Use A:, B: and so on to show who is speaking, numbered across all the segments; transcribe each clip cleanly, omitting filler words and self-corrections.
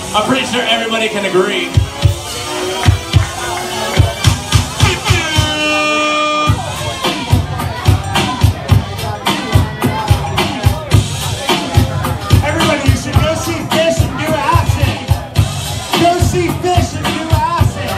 A: I'm pretty sure everybody can agree.
B: Everybody, you should go see Fish and do acid. Go see Fish and do acid.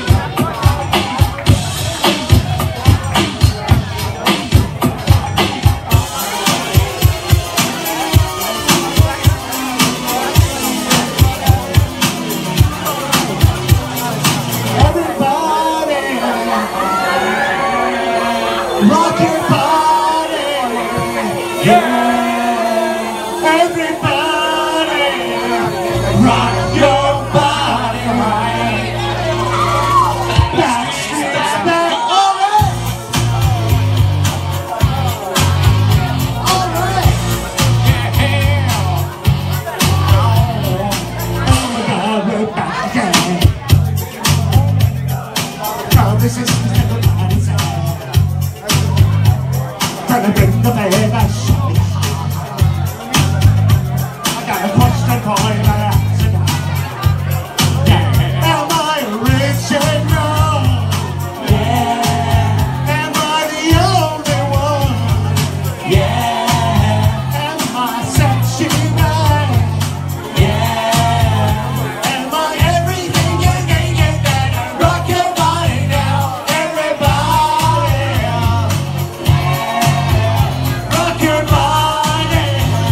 B: Rock your body, yeah. Everybody, rock your body right. Backstreet's back, alright. Alright. Yeah. Oh my God, we're back again. This is everybody's head. Gonna bring the baby back. I got a question for you to answer. Yeah. Am I original? Yeah. Am I the only one? Yeah. Am I sexy man? Yeah. Am I everything you need? You better rock your body now, everybody. Rock your body.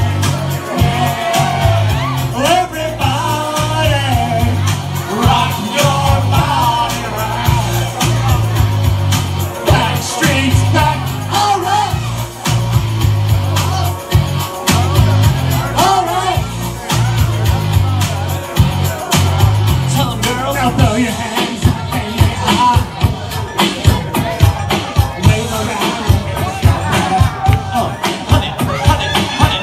B: Everybody, rock your body right. Backstreet's back, alright. Alright. Tell them, girls, now throw your hands up in the air. Wave around. Oh, honey, honey, honey.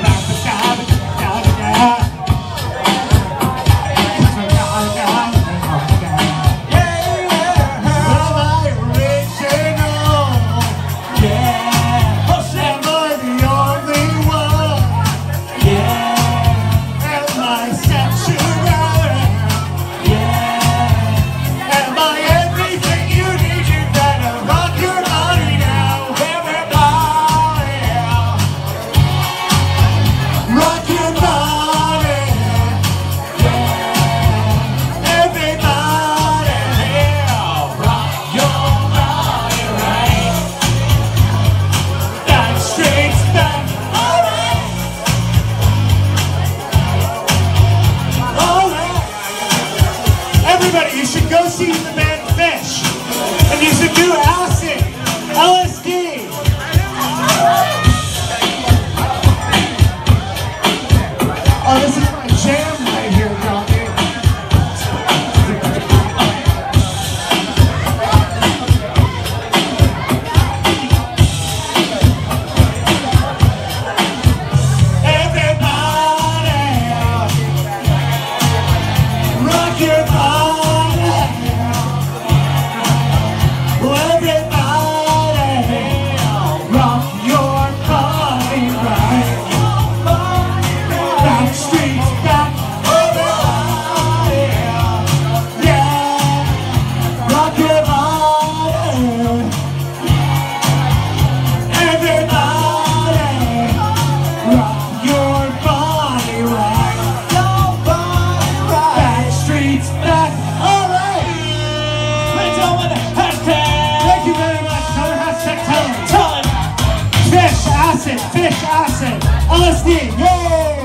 B: Everybody, you should go see the band Fish, and you should do acid, LSD. Oh, this is my jam right here, Johnny. Everybody, rock your body. Everybody, rock your body right. Backstreet's back, everybody, yeah. Rock your body. Everybody, rock your body right. Backstreet's back, alright.
A: Ladies and gentlemen, hashtag.
B: Thank you very much. Another hashtag time.
A: Time.
B: Fish acid, LSD, yay!